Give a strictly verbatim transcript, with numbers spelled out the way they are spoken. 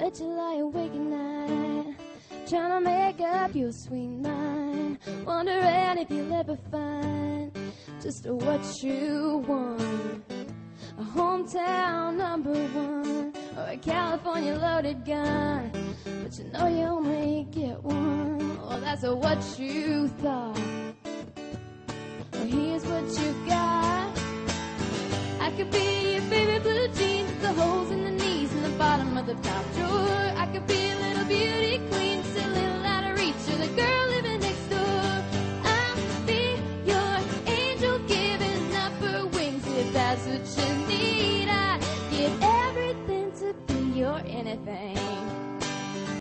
bet you lie awake at night, trying to make up your sweet mind, wondering if you'll ever find just what you want. A hometown number one, or a California loaded gun, but you know you only get one. Well, that's what you thought. Well, here's what you got. I could be your favorite blue jeans with the holes in the knees and the bottom of the top drawer. I could be a little beauty queen